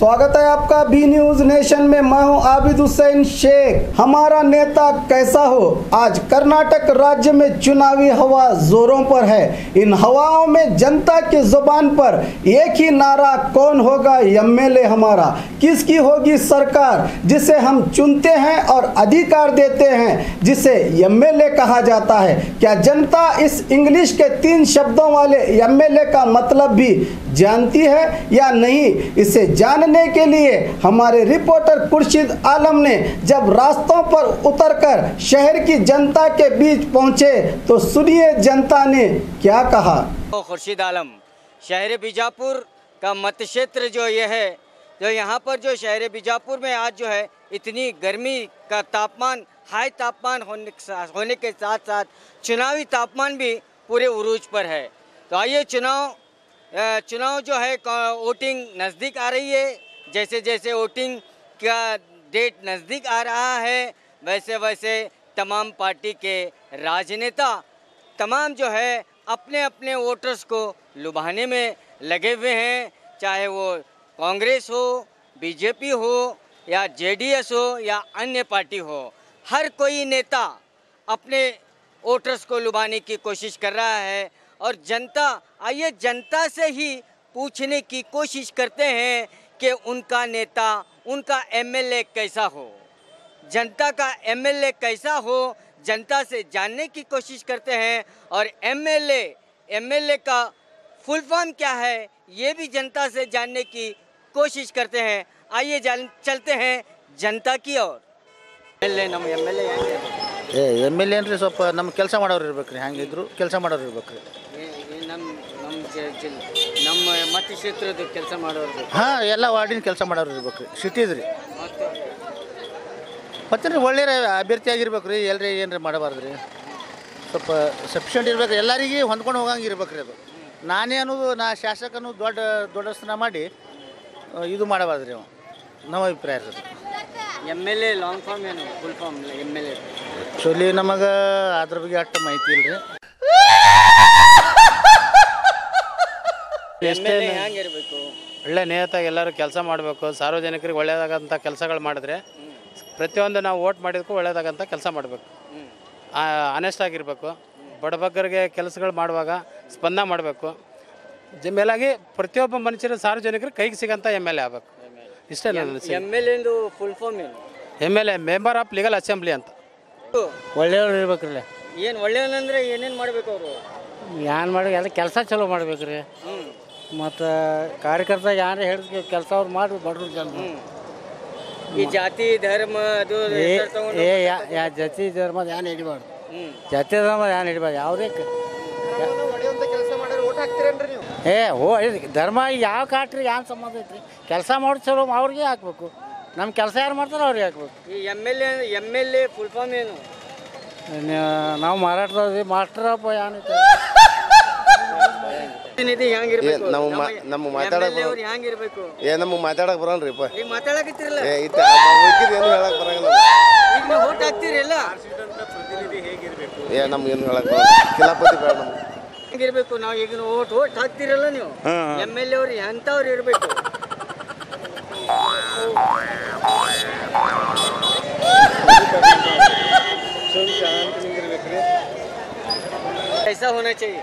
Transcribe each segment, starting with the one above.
स्वागत है आपका बी न्यूज नेशन में। मैं हूं आबिद हुसैन शेख। हमारा नेता कैसा हो। आज कर्नाटक राज्य में चुनावी हवा जोरों पर है। इन हवाओं में जनता की जुबान पर एक ही नारा, कौन होगा एमएलए हमारा, किसकी होगी सरकार जिसे हम चुनते हैं और अधिकार देते हैं जिसे एमएलए कहा जाता है। क्या जनता इस इंग्लिश के 3 शब्दों वाले एमएलए का मतलब भी जानती है या नहीं, इसे जानने के लिए हमारे रिपोर्टर खुर्शीद आलम ने जब रास्तों पर उतरकर शहर की जनता के बीच पहुंचे तो सुनिए जनता ने क्या कहा। खुर्शीद आलम, शहर बीजापुर का मत क्षेत्र जो ये है, जो यहाँ पर जो शहर बीजापुर में आज जो है इतनी गर्मी का तापमान, हाई तापमान होने के साथ साथ चुनावी तापमान भी पूरे उरूज पर है। तो आइए चुनाव जो है, वोटिंग नज़दीक आ रही है। जैसे जैसे वोटिंग का डेट नज़दीक आ रहा है वैसे वैसे तमाम पार्टी के राजनेता तमाम जो है अपने अपने वोटर्स को लुभाने में लगे हुए हैं। चाहे वो कांग्रेस हो, बीजेपी हो या जेडीएस हो या अन्य पार्टी हो, हर कोई नेता अपने वोटर्स को लुभाने की कोशिश कर रहा है। और जनता, आइए जनता से ही पूछने की कोशिश करते हैं कि उनका नेता, उनका एमएलए कैसा हो, जनता का एमएलए कैसा हो, जनता से जानने की कोशिश करते हैं। और एमएलए का फुल फॉर्म क्या है ये भी जनता से जानने की कोशिश करते हैं। आइए चलते हैं जनता की ओर। एमएलए ಅಂದ್ರೆ ಸ್ವಲ್ಪ ನಮ್ಮ ಕೆಲಸ ಮಾಡೋರು ಇರಬೇಕ್ರಿ, ಹಂಗಿದ್ರು ಕೆಲಸ ಮಾಡೋರು ಇರಬೇಕ್ರಿ। ನಮ್ಮ ಮತ ಕ್ಷೇತ್ರದ ಕೆಲಸ ಮಾಡೋರು, ಹಾಂ, ಎಲ್ಲ ವಾರ್ಡಿನ ಕೆಲಸ ಮಾಡೋರು ಇರ್ಬೇಕ್ರಿ, ಸಿಟಿದ್ರಿ ಮತ್ತೆ ಒಳ್ಳೆ ಅಭ್ಯರ್ಥಿ ಆಗಿರ್ಬೇಕ್ರಿ, ಎಲ್ಲರಿ ಏನ್ರಿ ಮಾಡಬಾರ್ದ್ರಿ, ಸ್ವಲ್ಪ ಸಫಿಷಿಯೆಂಟ್ ಇರ್ಬೇಕು, ಎಲ್ಲರಿಗೆ ಹೊಂದ್ಕೊಂಡು ಹೋಗಂಗೆ ಇರ್ಬೇಕ್ರಿ ಅದು। ನಾನೇ ಅನ್ನೋದು ನಾ ಶಾಸಕನು ದೊಡ್ಡಸ್ತನ ಮಾಡಿ ಇದು ಮಾಡಬಾರ್ದ್ರಿ ಅವ, ನಮ್ಮ ಅಭಿಪ್ರಾಯ ಇರ್ತದೆ। ಎಮ್ಎಲ್ಎ ಲಾಂಗ್ ಫಾರ್ಮ್ ಏನು ಫುಲ್ ಫಾರ್ಮ್ ಎಮ್ಎಲ್ಎ? ಆ್ಯಕ್ಚುಲಿ ನಮಗೆ ಅದ್ರ ಬಗ್ಗೆ ಅಷ್ಟು ಮಾಹಿತಿ ಇಲ್ರಿ। ಹೆಂಗಿರ್ಬೇಕು? ಒಳ್ಳೆ ನೇತಾಗಿ ಎಲ್ಲರೂ ಕೆಲಸ ಮಾಡಬೇಕು, ಸಾರ್ವಜನಿಕರಿಗೆ ಒಳ್ಳೆಯದಾಗಂಥ ಕೆಲಸಗಳು ಮಾಡಿದ್ರೆ ಪ್ರತಿಯೊಂದು ನಾವು ವೋಟ್ ಮಾಡಿದಕ್ಕೂ ಒಳ್ಳೆಯದಾಗಂಥ ಕೆಲಸ ಮಾಡಬೇಕು, ಆನೆಸ್ಟ್ ಆಗಿರಬೇಕು, ಬಡಬಗ್ಗರಿಗೆ ಕೆಲಸಗಳು ಮಾಡುವಾಗ ಸ್ಪಂದನೆ ಮಾಡಬೇಕು, ಮೇಲಾಗಿ ಪ್ರತಿಯೊಬ್ಬ ಮನುಷ್ಯರು ಸಾರ್ವಜನಿಕರಿಗೆ ಕೈಗೆ ಸಿಗೋಂಥ ಎಮ್ಎಲ್ಎ ಆಗಬೇಕು, ಇಷ್ಟೇ ನನ್ನ ಎಮ್ಎಲ್ಎ ಫುಲ್ ಫಾರ್ಮ್ ಏನು? MLA member of legal assembly ಅಂತ। ಒಳ್ಳೆಯವ್ರು ಇರ್ಬೇಕ್ರಿ। ಏನು ಒಳ್ಳೆಯವನಂದ್ರೆ ಏನೇನು ಮಾಡಬೇಕು ಅವರು? ಏನು ಮಾಡಿ ಎಲ್ಲ ಕೆಲಸ ಚಲೋ ಮಾಡ್ಬೇಕ್ರಿ, ಮತ್ತು ಕಾರ್ಯಕರ್ತ ಯಾರು ಹೇಳಿದ ಕೆಲಸ ಅವ್ರು ಮಾಡಿ ಬಡ್ರು ಜನ। ಈ ಜಾತಿ ಧರ್ಮ ಅದು ಯಾ ಜಾತಿ ಧರ್ಮದ ಏನು ಹಿಡಿಬಾರ್ದು, ಜಾತಿ ಧರ್ಮ ಏನು ಹಿಡಿಬಾರ್ದು, ಯಾವುದೇ ಧರ್ಮ ಯಾವ ಕಾಟ್ರಿ ಏನು ಸಂಬಂಧ ಐತ್ರಿ, ಕೆಲಸ ಮಾಡಿ ಚಲೋ ಅವ್ರಿಗೆ ಹಾಕ್ಬೇಕು, ನಮ್ಮ ಕೆಲಸ ಯಾರು ಮಾಡ್ತಾರೋ ಅವ್ರಿಗೆ ಹಾಕ್ಬೇಕು। ಈ ಎಮ್ಎಲ್ಎ ಫುಲ್ ಫಾರ್ಮ್ ಏನು? ನಾವು ಮಾರಾಟದ ಮಾಸ್ಟರಪ್ಪ ಏನೈತೆ ನಮ್ಮ ಮಾತಾಡಕ್ ಬರಲ್ರಿ, ಮಾತಾಡಕತ್ತಿರಲ್ಲ, ಏನು ಹೇಳಕ್ ಬರಂಗಿಲ್ಲ, ವೋಟ್ ಹಾಕ್ತಿರಲ್ಲ, ನಮ್ಗೆ ಏನು ಹೇಳಕ್ ಬರಲ್ಲ, ಕಿಲಾಪತಿ ಬೇಡ ನಮ್ಗೆ ಹೆಂಗಿರ್ಬೇಕು? ನಾವು ಈಗ ವೋಟ್ ಹಾಕ್ತಿರಲ್ಲ ನೀವು, ಎಮ್ಎಲ್ಎ ಅವ್ರು ಎಂಥವ್ರು ಇರಬೇಕು? कैसा होना चाहिए?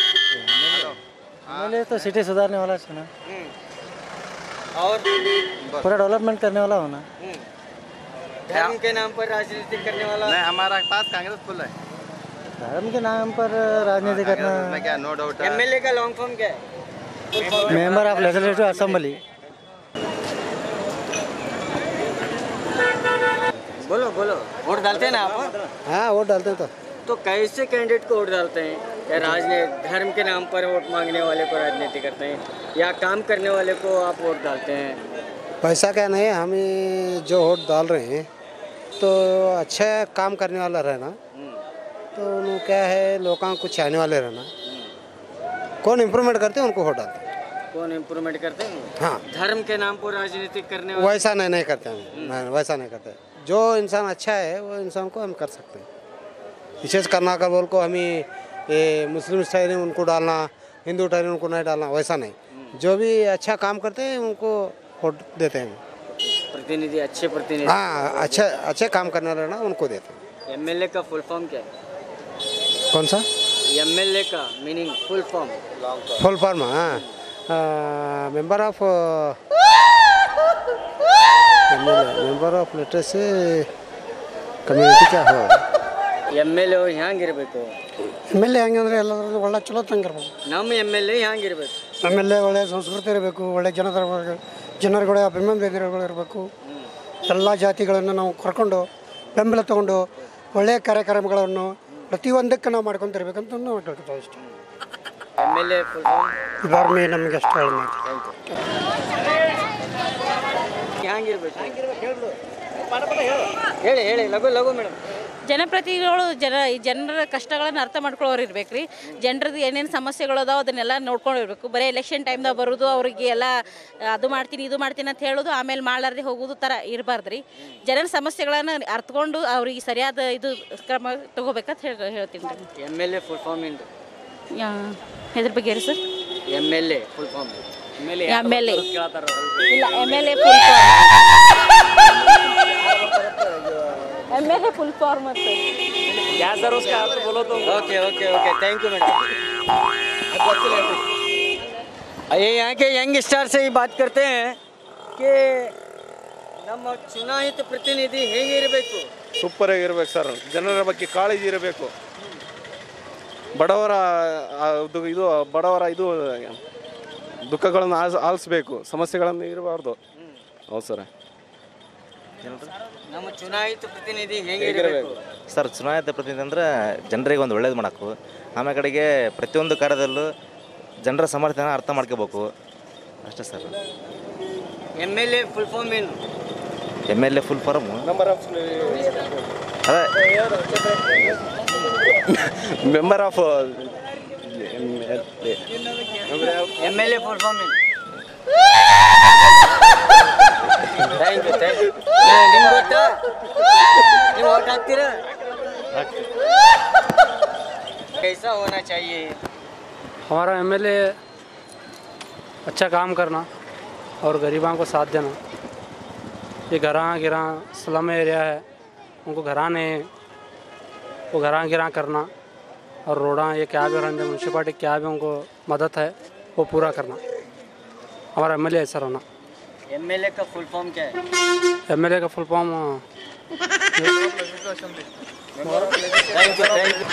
एमएलए तो सिटी सुधारने वाला है, और पूरा डेवलपमेंट करने वाला होना। धर्म के नाम पर राजनीति करने वाला नहीं, हमारा पास कांग्रेस फुल है। धर्म के नाम पर राजनीति करना, क्या नो डाउट है। एमएलए का लॉन्ग फॉर्म क्या है? Member of legislative assembly. बोलो वोट डालते हैं ना आप? हाँ, वोट डालते हैं। तो कैसे कैंडिडेट को वोट डालते हैं? या राजनीति धर्म के नाम पर वोट मांगने वाले को राजनीति करते हैं या काम करने वाले को आप वोट डालते हैं? पैसा क्या नहीं है, हम जो वोट डाल रहे हैं तो अच्छा काम करने वाला रहना, तो उनको क्या है लोगों को चाहने वाले रहना, कौन इम्प्रूवमेंट करते हैं उनको वोट डालते हैं। कौन इम्प्रूवमेंट करते हैं? हाँ, धर्म के नाम पर राजनीति करने वाले वैसा नहीं करते हम, वैसा नहीं करते। जो इंसान अच्छा है वो इंसान को हम कर सकते हैं। विशेष करना कर बोल को हमें ये मुस्लिम ठहरे उनको डालना, हिंदू ठहरे उनको नहीं डालना, वैसा नहीं। जो भी अच्छा काम करते हैं उनको वोट देते हैं। प्रतिनिधि अच्छे प्रतिनिधि। हाँ, अच्छे अच्छे काम करने वाले ना उनको देते हैं। एमएलए का फुल फॉर्म क्या है? कौन सा? एमएलए का meaning full form. Full form? हाँ, मेंबर ऑफ लेटर से कम्युनिटी क्या हो ಎಮ್ಎಲ್ಎ ಹ್ಯಾಂಗಿರ್ಬೇಕು? ಎಮ್ ಎಲ್ ಎ ಹೆಂಗೆ ಅಂದರೆ ಎಲ್ಲದರಲ್ಲೂ ಒಳ್ಳೆ ಚಲೋ ತಂಗಿರ್ಬೇಕು. ನಮ್ಮ ಎಮ್ಎಲ್ಎ ಹ್ಯಾಂಗಿರ್ಬೇಕು? ಎಮ್ ಎಲ್ ಎ ಒಳ್ಳೆ ಸಂಸ್ಕೃತಿ ಇರಬೇಕು, ಒಳ್ಳೆ ಜನರುಗಳ ಅಭಿಮಾನಿಗಳು ಇರಬೇಕು. ಎಲ್ಲ ಜಾತಿಗಳನ್ನು ನಾವು ಕರ್ಕೊಂಡು ಬೆಂಬಲ ತಗೊಂಡು ಒಳ್ಳೆಯ ಕಾರ್ಯಕ್ರಮಗಳನ್ನು ಪ್ರತಿಯೊಂದಕ್ಕೆ ನಾವು ಮಾಡ್ಕೊತಿರ್ಬೇಕಂತ ನಾವು ಕೇಳ್ಕೊತೀವಿ ಇಷ್ಟ. ಎಮ್ಎಲ್ಎ ಫುಲ್ ಫಾರ್ಮ್ ಇದಾರ್ಮಿ ನಮಗೆ ಅಷ್ಟು ಹೇಳಿ ಹ್ಯಾಂಗಿರ್ಬೇಕು? ಹೇಳಿ ಹೇಳಿ ಲಘು ಲಘು ಮೇಡಮ್. ಜನಪ್ರತಿನಿಧಿಗಳು ಜನರ ಕಷ್ಟಗಳನ್ನು ಅರ್ಥ ಮಾಡ್ಕೊಳ್ಳೋರು ಇರ್ಬೇಕು ರೀ. ಜನರದ್ದು ಏನೇನು ಸಮಸ್ಯೆಗಳು ಅದಾವೆ ಅದನ್ನೆಲ್ಲ ನೋಡ್ಕೊಂಡು ಇರಬೇಕು. ಬರೀ ಎಲೆಕ್ಷನ್ ಟೈಮ್ದಾಗ ಬರೋದು ಅವ್ರಿಗೆ ಎಲ್ಲ ಅದು ಮಾಡ್ತೀನಿ ಇದು ಮಾಡ್ತೀನಿ ಅಂತ ಹೇಳೋದು ಆಮೇಲೆ ಮಾಡಲಾರ್ದೆ ಹೋಗೋದು ಥರ ಇರಬಾರ್ದು ರೀ. ಜನರ ಸಮಸ್ಯೆಗಳನ್ನು ಅರ್ಥಕೊಂಡು ಅವ್ರಿಗೆ ಸರಿಯಾದ ಇದು ಕ್ರಮ ತಗೋಬೇಕಂತ ಹೇಳ್ತೀನಿ ರೀ. ಎಮ್ಎಲ್ಎ ಫುಲ್ ಫಾರ್ಮ್ ಏನು? ಇದ್ರ ಬಗ್ಗೆ ರೀ sir? MLA full form MLA ಇಲ್ಲ, MLA full form MLA full form है क्या सर उसका आप बोलो तो। Okay okay okay thank you madam. ये यहाँ के यंग स्टार से ही बात करते हैं कि ನಮ್ಮ ಚುನಾಯಿತ ಪ್ರತಿನಿಧಿ ಹೇಗಿರಬೇಕು? ಸೂಪರ್ ಆಗಿರ್ಬೇಕು ಸರ್. ಜನರ ಬಗ್ಗೆ ಕಾಳಜಿ ಇರಬೇಕು. ಬಡವರ ಇದು ದುಃಖಗಳನ್ನು ಆಲಿಸಬೇಕು, ಸಮಸ್ಯೆಗಳನ್ನು ಇರಬಾರ್ದು. ಹೌದು ಸರ್. ನಮ್ಮ ಚುನಾಯಿತ ಪ್ರತಿನಿಧಿ ಹೇಗಿರಬೇಕು? ಸರ್, ಚುನಾಯಿತ ಪ್ರತಿನಿಧಿ ಅಂದರೆ ಜನರಿಗೆ ಒಂದು ಒಳ್ಳೇದು ಮಾಡೋಕ್ಕೂ, ಆಮೇಲೆ ಕಡೆಗೆ ಪ್ರತಿಯೊಂದು ಕಾರ್ಯದಲ್ಲೂ ಜನರ ಸಮರ್ಥನ ಅರ್ಥ ಮಾಡ್ಕೋಬೇಕು ಅಷ್ಟೇ ಸರ್. ಎಮ್ಎಲ್ಎ ಫುಲ್ ಫಾರ್ಮ್ ಏನು? ಎಮ್ಎಲ್ಎ ಫುಲ್ ಫಾರ್ಮು ಅದೇ member of MLA full form ಏನು? Thank you thank you. ನಿಮ್ಗೆ ಗೊತ್ತಾ? ನೀವು ವೋಟ್ ಹಾಕ್ತೀರಾ? कैसा होना चाहिए? हमारा एमएलए अच्छा काम करना और गरीबों को साथ देना. ये घरा स्लम एरिया है, उनको घराने वो घरा करना और रोड़ा ये क्या भी रहने म्यूनसिपालिटी क्या भी उनको मदद है वो पूरा करना. हमारा एमएलए ऐसा रहना. एमएलए का फुल फॉर्म क्या है? एमएलए का full form thank you thank you.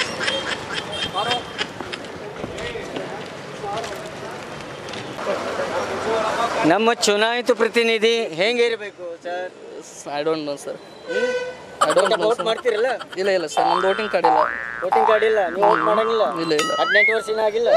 ನಮ್ಮ ಚುನಾಯಿತ ಪ್ರತಿನಿಧಿ ಹೇಗಿರಬೇಕು sir? I don't know sir. Vote ಮಾಡ್ತಿರಲ್ಲ? ಇಲ್ಲ ಇಲ್ಲ ಸರ್, ನಮ್ದು ವೋಟಿಂಗ್ ಕಾರ್ಡ್ ಇಲ್ಲ. ವೋಟಿಂಗ್ ಕಾರ್ಡ್ ಇಲ್ಲ? ನೀವು ವೋಟ್ ಮಾಡಂಗಿಲ್ಲ? ಇಲ್ಲ ಇಲ್ಲ. 18 ವರ್ಷ ಆಗಿಲ್ಲ?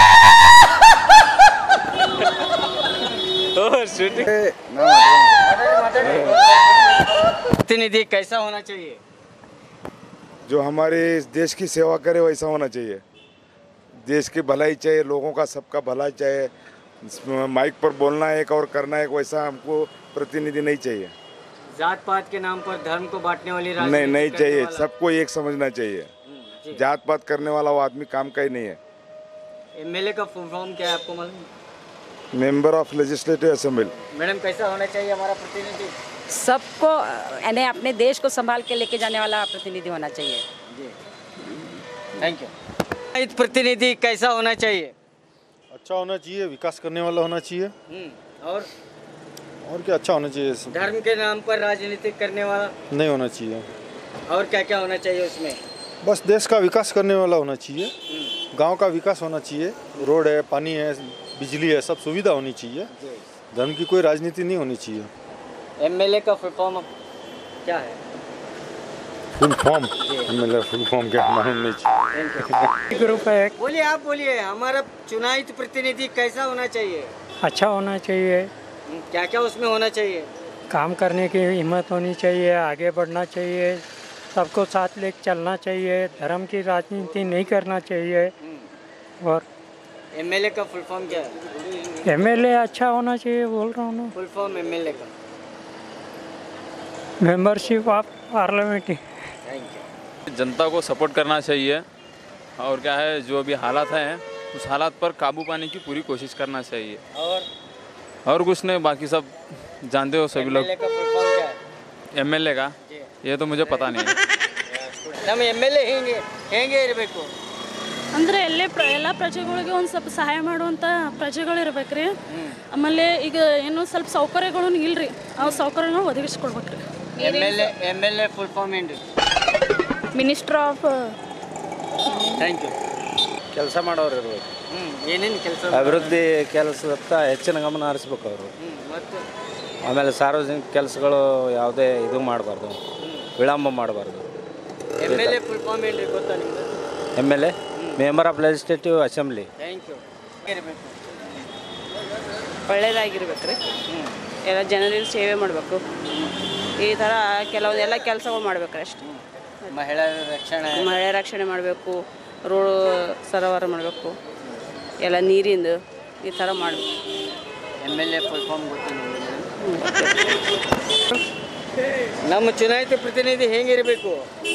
प्रतिनिधि कैसा होना चाहिए? जो हमारे देश की सेवा करे वैसा होना चाहिए. देश की भलाई चाहिए, लोगों का सबका भला चाहिए. माइक पर बोलना एक और करना एक, वैसा हमको प्रतिनिधि नहीं चाहिए. जात पात के नाम पर धर्म को बांटने वाली नहीं चाहिए. सबको एक समझना चाहिए. जात पात करने वाला वो आदमी काम का ही नहीं है. एमएलए का फुल फॉर्म क्या है आपको मालूम? Member of legislative assembly. Madam कैसा होना चाहिए हमारा प्रतिनिधि? सबको यानी अपने देश को संभाल के लेके जाने वाला प्रतिनिधि होना चाहिए. जी थैंक यू. इस प्रतिनिधि कैसा होना चाहिए? अच्छा होना चाहिए, विकास करने वाला होना चाहिए. और क्या अच्छा होना चाहिए? धर्म के नाम पर राजनीति करने वाला नहीं होना चाहिए. और क्या क्या होना चाहिए उसमें? बस देश का विकास करने वाला होना चाहिए. गांव का विकास होना चाहिए. रोड है, पानी है, बिजली है, सब सुविधा होनी चाहिए. धर्म की कोई राजनीति नहीं होनी चाहिए. एमएलए का फुल फॉर्म क्या है? Full form MLA full form क्या मालूम नहीं चाहिए. ग्रुप है. बोलिए आप बोलिए. हमारा चुनायित प्रतिनिधि कैसा होना चाहिए? अच्छा होना चाहिए. क्या क्या उसमें होना चाहिए? काम करने की हिम्मत होनी चाहिए, आगे बढ़ना चाहिए, सबको साथ लेकर चलना चाहिए, धर्म की राजनीति नहीं करना चाहिए. और एमएलए का फुल फॉर्म क्या है? एमएलए अच्छा होना चाहिए बोल रहा हूँ ना. फुल फॉर्म एमएलए का मेंबरशिप ऑफ पार्लियामेंट. जनता को सपोर्ट करना चाहिए और क्या है जो भी हालात हैं उस हालात पर काबू पाने की पूरी कोशिश करना चाहिए. और और कुछ नहीं, बाकी सब जानते हो सभी लोग। MLA का फुल फॉर्म क्या है? MLA का ये तो मुझे पता नहीं है। ನಮ್ಮ MLA ಹೇಗೆ ಇರಬೇಕು? ಅಂದರೆ ಎಲ್ಲ ಪ್ರಜೆಗಳಿಗೆ ಒಂದು ಸ್ವಲ್ಪ ಸಹಾಯ ಮಾಡುವಂಥ ಪ್ರಜೆಗಳು ಇರ್ಬೇಕ್ರಿ. ಆಮೇಲೆ ಈಗ ಏನು ಸ್ವಲ್ಪ ಸೌಕರ್ಯಗಳು ಇಲ್ರಿ, ಆ ಸೌಕರ್ಯನ ಒದಗಿಸ್ಕೊಡ್ಬೇಕ್ರಿ. MLA ಫುಲ್ ಫಾರ್ಮ್ ಏನ್ರಿ? Minister of thank you. ಕೆಲಸ ಮಾಡೋರು ಇರಬೇಕು. ಏನೇನು ಕೆಲಸ? ಅಭಿವೃದ್ಧಿ ಕೆಲಸದತ್ತ ಹೆಚ್ಚಿನ ಗಮನ ಹರಿಸ್ಬೇಕು ಅವರು. ಮತ್ತು ಆಮೇಲೆ ಸಾರ್ವಜನಿಕ ಕೆಲಸಗಳು ಯಾವುದೇ ಇದು ಮಾಡಬಾರ್ದು, ವಿಳಂಬ ಮಾಡಬಾರ್ದು. MLA ಫುಲ್ ಫಾರ್ಮ್ ಏನ್ರಿ ಗೊತ್ತಾ ನಿಮ್ಗೆ? MLA member of legislative assembly. Thank you. ಇರಬೇಕು, ಒಳ್ಳೆಯದಾಗಿರ್ಬೇಕು ರೀ. ಎಲ್ಲ ಜನರಿಗೆ ಸೇವೆ ಮಾಡಬೇಕು. ಈ ಥರ ಕೆಲವೊಂದೆಲ್ಲ ಕೆಲಸಗಳು ಮಾಡ್ಬೇಕ್ರಿ ಅಷ್ಟೇ. ಮಹಿಳೆಯರ ರಕ್ಷಣೆ ಮಾಡಬೇಕು, ರೋಡ್ ಸರಬರಾಜು ಮಾಡಬೇಕು, ಎಲ್ಲ ನೀರಿಂದು ಈ ಥರ ಮಾಡಬೇಕು. MLA ಫುಲ್ ಫಾರ್ಮ್ ಗೊತ್ತಾ ನಿಮಗೆ? ನಮ್ಮ ಚುನಾಯಿತ ಪ್ರತಿನಿಧಿ ಹೇಗಿರಬೇಕು?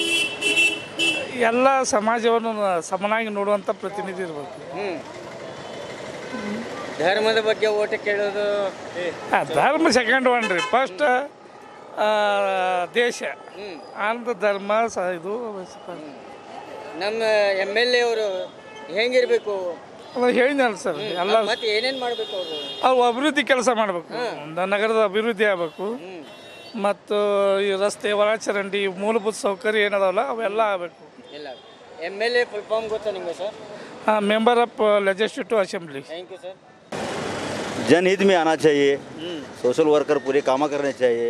ಎಲ್ಲ ಸಮಾಜವನ್ನು ಸಮನಾಗಿ ನೋಡುವಂಥ ಪ್ರತಿನಿಧಿ ಇರಬೇಕು. ಧರ್ಮದ ಬಗ್ಗೆ ಓಟ್ ಕೇಳೋದು? ಧರ್ಮ ಸೆಕೆಂಡ್ ಒನ್ ರೀ. ಫಸ್ಟ್ ದೇಶ, ಆನಂದ ಧರ್ಮ ಇದು. ನಮ್ಮ MLA ಅವರು ಹೆಂಗಿರ್ಬೇಕು? ಹೇಳಿದ್ನಲ್ಲ ಸರ್, ಎಲ್ಲ ಮತ್ತೆ ಏನೇನು ಮಾಡಬೇಕು ಅವರು? ಅವ್ರು ಅಭಿವೃದ್ಧಿ ಕೆಲಸ ಮಾಡಬೇಕು, ನಗರದ ಅಭಿವೃದ್ಧಿ ಆಗಬೇಕು, ಮತ್ತು ಈ ರಸ್ತೆ ಒಳಚರಂಡಿ ಮೂಲಭೂತ ಸೌಕರ್ಯ ಏನದಾವಲ್ಲ ಅವೆಲ್ಲ ಆಗಬೇಕು. ಇಲ್ಲ. MLA ಫುಲ್ ಫಾರ್ಮ್ ಗೊತ್ತಾ ನಿಮಗೆ ಸರ್? हाँ, member of legislative assembly. Thank you sir. जनहित में आना चाहिए, सोशल वर्कर पूरे काम करने चाहिए,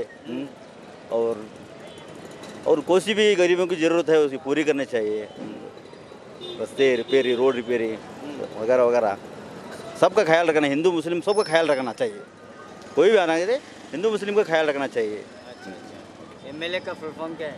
और कोई भी गरीबों की ज़रूरत है उसकी पूरी करनी चाहिए. रास्ते रिपेयरी, रोड रिपेयरी वगैरह वगैरह सबका ख्याल रखना, हिंदू मुस्लिम सबका ख्याल रखना चाहिए. कोई भी आना चाहिए, हिंदू मुस्लिम का ख्याल रखना चाहिए. MLA का फुल फॉर्म क्या है?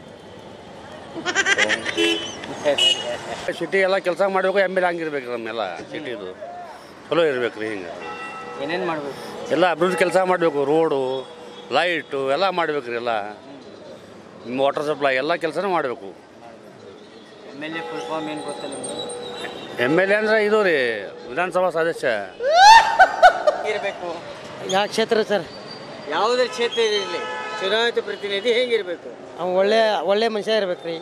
ಸಿಟಿ ಎಲ್ಲ ಕೆಲಸ ಮಾಡಬೇಕು. MLA ಹಂಗಿರ್ಬೇಕು. ನಮ್ಮೆಲ್ಲ ಸಿಟಿದು ಚಲೋ ಇರ್ಬೇಕು ರೀ. ಹಿಂಗೆ ಏನೇನು ಮಾಡಬೇಕು? ಎಲ್ಲ ಅಭಿವೃದ್ಧಿ ಕೆಲಸ ಮಾಡಬೇಕು. ರೋಡು, ಲೈಟು ಎಲ್ಲ ಮಾಡ್ಬೇಕು ರೀ. ಎಲ್ಲ ವಾಟರ್ ಸಪ್ಲೈ ಎಲ್ಲ ಕೆಲಸನೂ ಮಾಡಬೇಕು. MLA ಫುಲ್ ಫಾರ್ಮ್ ಏನು ಗೊತ್ತಾ ನಿಮಗೆ? MLA ಅಂದರೆ ಇದು ರೀ, ವಿಧಾನಸಭಾ ಸದಸ್ಯ ಇರಬೇಕು. ಯಾವ ಕ್ಷೇತ್ರ ಸರ್? ಯಾವುದೇ ಕ್ಷೇತ್ರ ಇರಲಿ, ಚುನಾಯಿತ ಪ್ರತಿನಿಧಿ ಹೇಗಿರಬೇಕು? ಅವ್ನು ಒಳ್ಳೆ ಮನುಷ್ಯ ಇರ್ಬೇಕು ರೀ.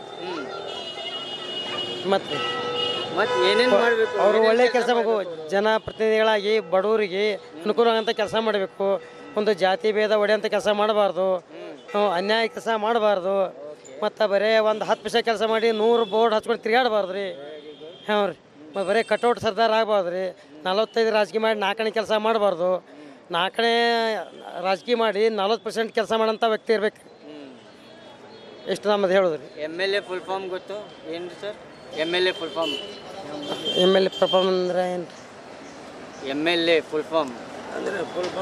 ಮತ್ತು ಏನೇನು ಮಾಡಬೇಕು? ಅವರು ಒಳ್ಳೆ ಕೆಲಸ ಮಾಡಬೇಕು. ಜನಪ್ರತಿನಿಧಿಗಳಾಗಿ ಬಡವರಿಗೆ ಅನುಕೂಲ ಆಗೋಂಥ ಕೆಲಸ ಮಾಡಬೇಕು. ಒಂದು ಜಾತಿ ಭೇದ ಹೊಡೆಯೋಂಥ ಕೆಲಸ ಮಾಡಬಾರ್ದು, ಅನ್ಯಾಯ ಕೆಲಸ ಮಾಡಬಾರ್ದು. ಮತ್ತು ಬರೀ ಒಂದು 10 ಕೆಲಸ ಮಾಡಿ 100 ಬೋರ್ಡ್ ಹಚ್ಕೊಂಡು ತಿರುಗಾಡಬಾರ್ದು ರೀ. ಹಾಂ ರೀ. ಮತ್ತು ಬರೀ ಕಟೌಟ್ ಸರ್ದಾರ್ ಆಗ್ಬಾರ್ದು ರೀ. 45 ರಾಜಕೀಯ ಮಾಡಿ 4 ಕೆಲಸ ಮಾಡಬಾರ್ದು. 4 ರಾಜಕೀಯ ಮಾಡಿ 40% ಕೆಲಸ ಮಾಡೋಂಥ ವ್ಯಕ್ತಿ ಇರ್ಬೇಕು. ಎಷ್ಟು ನಮ್ಮದು ಹೇಳೋದು ರೀ. MLA ಫುಲ್ ಫಾರ್ಮ್ ಗೊತ್ತು ಏನು ಸರ್? MLA ಫುಲ್ ಫಾರ್ಮ್ ಅಂದ್ರೆ ಏನು? MLA ಫುಲ್ ಫಾರ್ಮ್ ಅಂದರೆ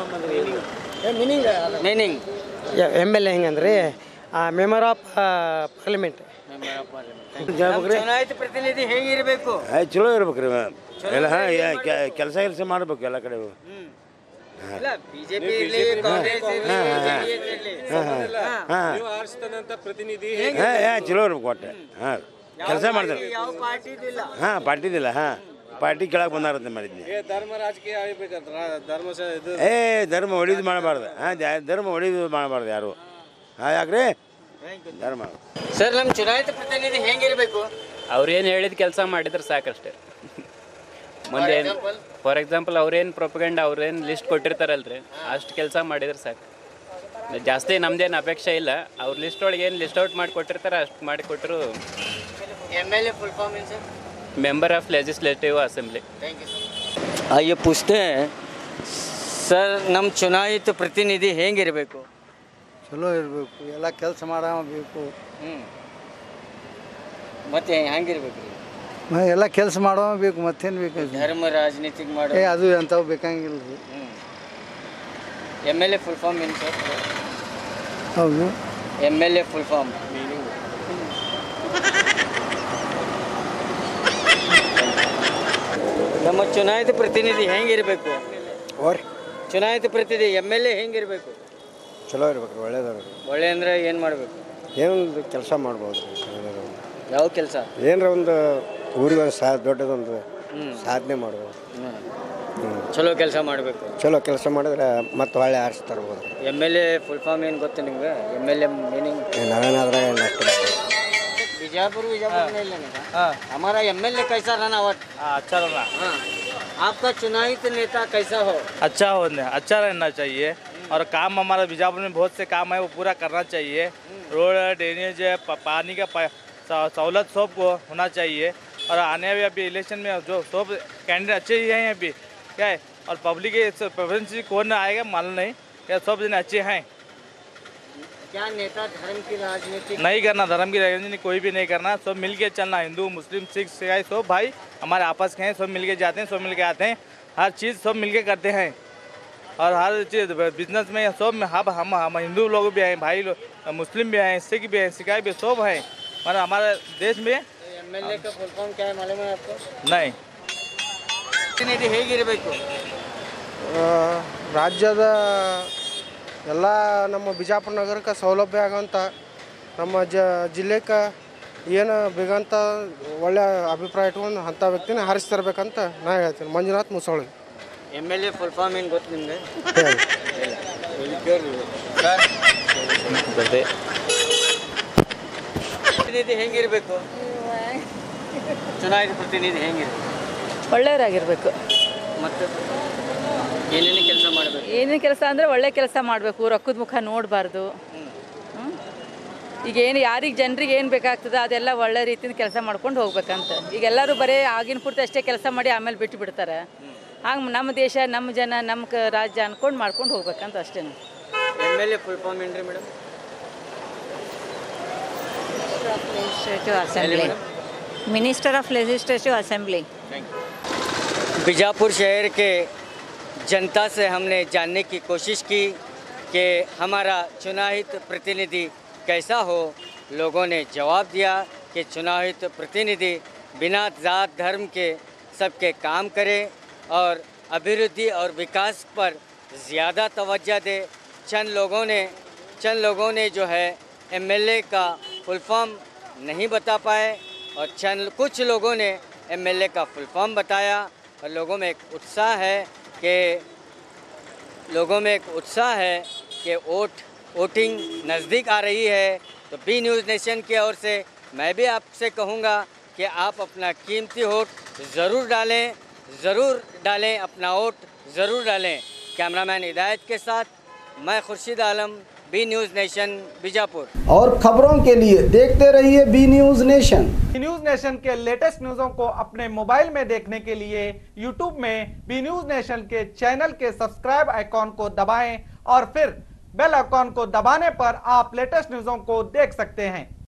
ಮೀನಿಂಗ್ MLA ಹೆಂಗಂದ್ರೆ ಮೆಂಬರ್ ಆಫ್ ಪಾರ್ಲಿಮೆಂಟ್. ಚುನಾಯಿತ ಪ್ರತಿನಿಧಿ ಹೇಗಿರಬೇಕು? ಚಲೋ ಇರ್ಬೇಕು ರೀ. ಎಲ್ಲ ಕೆಲಸ ಮಾಡಬೇಕು ಎಲ್ಲ ಕಡೆ. ಬಿಜೆಪಿ ಇರಲಿ, ಕಾಂಗ್ರೆಸ್ ಇರಲಿ, ಚಲೋ ಇರ್ಬೇಕು ಒಟ್ಟೆ. ಹಾಂ, ಕೆಲಸ ಮಾಡ್ತಾರೆ. ಯಾವ ಪಾರ್ಟಿದು ಇಲ್ಲ. ಹಾಂ, ಪಾರ್ಟಿದಿಲ್ಲ. ಹಾಂ, ಪಾರ್ಟಿ ಕೆಳಗೆ ಬಂದಾರಂತೆ ಮಾಡಿದ್ನಿ. ಧರ್ಮ ರಾಜಕೀಯ ಧರ್ಮ ಹೊಡಿದು ಮಾಡಬಾರ್ದು. ಹಾಂ, ಧರ್ಮ ಹೊಡಿದು ಮಾಡಬಾರ್ದು ಯಾರು. ಹಾಂ, ಯಾಕ್ರಿ ಧರ್ಮ. ಸರ್, ನಮ್ಮ ಚುನಾಯಿತ ಪ್ರತಿನಿಧಿ ಹೆಂಗಿರಬೇಕು? ಅವ್ರೇನು ಹೇಳಿದ ಕೆಲಸ ಮಾಡಿದ್ರೆ ಸಾಕಷ್ಟೇ. ಮುಂದೆ ಫಾರ್ ಎಕ್ಸಾಂಪಲ್ ಅವ್ರೇನು ಪ್ರೊಪಗಂಡ ಅವ್ರೇನು ಲಿಸ್ಟ್ ಕೊಟ್ಟಿರ್ತಾರಲ್ರಿ, ಅಷ್ಟು ಕೆಲಸ ಮಾಡಿದ್ರೆ ಸಾಕು. ಜಾಸ್ತಿ ನಮ್ದೇನು ಅಪೇಕ್ಷೆ ಇಲ್ಲ. ಅವ್ರ ಲಿಸ್ಟ್ ಒಳಗೆ ಏನು ಲಿಸ್ಟ್ ಔಟ್ ಮಾಡಿ ಕೊಟ್ಟಿರ್ತಾರೆ ಅಷ್ಟು ಮಾಡಿ ಕೊಟ್ಟರು. MLA ಫುಲ್ ಫಾರ್ಮ್ ಏನು sir? Member of legislative assembly. Thank you sir. आइए पूछते हैं सर, ನಮ್ಮ ಚುನಾಯಿತ ಪ್ರತಿನಿಧಿ ಹೇಗಿರಬೇಕು? ಚಲೋ ಇರಬೇಕು, ಎಲ್ಲ ಕೆಲಸ ಮಾಡಬೇಕು. ಮತ್ತೆ ಹೆಂಗಿರ್ಬೇಕು? ಎಲ್ಲ ಕೆಲಸ ಮಾಡಬೇಕು. ಮತ್ತೇನು ಬೇಕು? ಧರ್ಮ ರಾಜನೀತಿಗೆ ಮಾಡೋ ಅದು ಅಂಥವು ಬೇಕಂಗಿಲ್ಲ ರೀ. MLA ಫುಲ್ ಫಾರ್ಮ್ ಏನು ಸರ್? ಹೌದು, MLA ಫುಲ್ ಫಾರ್ಮ್ ನಮ್ಮ ಚುನಾಯಿತ ಪ್ರತಿನಿಧಿ ಹೆಂಗಿರಬೇಕು? ಚುನಾಯಿತ ಪ್ರತಿನಿಧಿ MLA ಹೆಂಗಿರಬೇಕು? ಚಲೋ ಇರ್ಬೇಕು ರೀ. ಒಳ್ಳೇದವ್ರು. ಒಳ್ಳೆ ಅಂದ್ರೆ ಏನು ಮಾಡಬೇಕು? ಏನೊಂದು ಕೆಲಸ ಮಾಡ್ಬೋದು ರೀ. ಯಾವ ಕೆಲಸ? ಏನರ ಒಂದು ಊರಿಗೆ ದೊಡ್ಡದೊಂದು ಸಾಧನೆ ಮಾಡ್ಬೋದು. ಚಲೋ ಕೆಲಸ ಮಾಡಬೇಕು. ಚಲೋ ಕೆಲಸ ಮಾಡಿದ್ರೆ ಮತ್ತೆ ಹೊಳ್ಳಿ ಆರಿಸಿ ತರ್ಬೋದು. MLA ಫುಲ್ ಫಾರ್ಮ್ ಏನು ಗೊತ್ತು ನಿಮ್ಗೆ? MLA ಮೀನಿಂಗ್ ನಾವೇನಾದ್ರಾಗ ಅಷ್ಟು बीजापुर नहीं लेने का। हमारा MLA कैसा रहना? अच्छा रहना। आपका चुनावित नेता कैसा हो? अच्छा रहना चाहिए और काम हमारा बीजापुर में बहुत से काम है वो पूरा करना चाहिए। रोड ड्रेनेज पानी का सहूलत सब को होना चाहिए और आने वाले अभी इलेक्शन में जो सब कैंडिडेट अच्छे ही हैं अभी क्या है और पब्लिक प्रेफरेंस कौन आएगा मालूम नहीं, क्या सब जन अच्छे हैं। क्या नेता धर्म की राजनीति नहीं करना, धर्म की राजनीति कोई भी नहीं करना, सब मिल के चलना। हिंदू मुस्लिम सिख ईसाई सब भाई हमारे आपस के हैं, सब मिल के जाते हैं, सब मिल के आते हैं, हर चीज़ सब मिल के करते हैं और हर चीज़ बिजनेस में सब हम हिंदू लोग भी हैं, भाई मुस्लिम भी हैं, सिख भी हैं, सिखाई भी सब हैं, मतलब हमारे देश में। MLA का फुल फॉर्म क्या है मालूम है आपको? नहीं। ಪ್ರತಿನಿಧಿ ಹೇಗಿರಬೇಕು? ರಾಜ್ಯದ ಎಲ್ಲ ನಮ್ಮ ಬಿಜಾಪುರ ನಗರಕ್ಕೆ ಸೌಲಭ್ಯ ಆಗೋಂಥ ನಮ್ಮ ಜಿಲ್ಲೆಗೆ ಏನು ಬೇಗಂತ ಒಳ್ಳೆ ಅಭಿಪ್ರಾಯ ಇಟ್ಕೊಂಡು ಅಂಥ ವ್ಯಕ್ತಿನ ಹಾರಿಸಿ ತರಬೇಕಂತ ನಾ ಹೇಳ್ತೀನಿ. Manjunath Musoli. MLA full form ಏನು ಗೊತ್ತು ನಿಮಗೆ? ಪ್ರತಿನಿಧಿ ಹೆಂಗಿರಬೇಕು? ಚುನಾಯಿತ ಪ್ರತಿನಿಧಿ ಹೆಂಗಿರಬೇಕು? ಒಳ್ಳೆಯವರಾಗಿರ್ಬೇಕು. ಮತ್ತು ಏನೇನು ಕೆಲಸ ಮಾಡಬೇಕು? ಏನೇನು ಕೆಲಸ ಅಂದರೆ ಒಳ್ಳೆ ಕೆಲಸ ಮಾಡಬೇಕು, ರೊಕ್ಕದ ಮುಖ ನೋಡಬಾರ್ದು. ಈಗ ಏನು ಯಾರಿಗೆ ಜನರಿಗೆ ಏನು ಬೇಕಾಗ್ತದೆ ಅದೆಲ್ಲ ಒಳ್ಳೆ ರೀತಿಯಿಂದ ಕೆಲಸ ಮಾಡ್ಕೊಂಡು ಹೋಗ್ಬೇಕಂತ. ಈಗ ಎಲ್ಲರೂ ಬರೀ ಆಗಿನ ಪೂರ್ತಿ ಅಷ್ಟೇ ಕೆಲಸ ಮಾಡಿ ಆಮೇಲೆ ಬಿಟ್ಟು ಬಿಡ್ತಾರೆ. ಹಾಗೆ ನಮ್ಮ ದೇಶ ನಮ್ಮ ಜನ ನಮ್ಮ ರಾಜ್ಯ ಅನ್ಕೊಂಡು ಮಾಡ್ಕೊಂಡು ಹೋಗ್ಬೇಕಂತ ಅಷ್ಟೇ. MLA ಫುಲ್ ಫಾರ್ಮ್ ಏನ್ರಿ madam? Minister of legislative assembly. Bijapur शहर के जनता से हमने जानने की कोशिश की कि हमारा चुनावित प्रतिनिधि कैसा हो। लोगों ने जवाब दिया कि चुनावित प्रतिनिधि बिना जात धर्म के सबके काम करे और अभिवृद्धि और विकास पर ज़्यादा तवज्जो दे। चंद लोगों ने जो है MLA का फुल फॉर्म नहीं बता पाए और कुछ लोगों ने MLA का फुल फॉर्म बताया और लोगों में एक उत्साह है कि वोटिंग नज़दीक आ रही है। तो बी न्यूज़ नेशन की ओर से मैं भी आपसे कहूँगा कि आप अपना कीमती वोट ज़रूर डालें, अपना वोट ज़रूर डालें। कैमरामैन हिदायत के साथ मैं Khurshid Alam, B news nation Bijapur. और खबरों के लिए देखते रहिए B news nation. B news nation के लेटेस्ट न्यूज़ों को अपने मोबाइल में देखने के लिए यूट्यूब में बी न्यूज़ नेशन के चैनल के सब्सक्राइब आइकॉन को दबाएं और फिर बेल आइकॉन को दबाने पर आप लेटेस्ट न्यूज़ों को देख सकते हैं।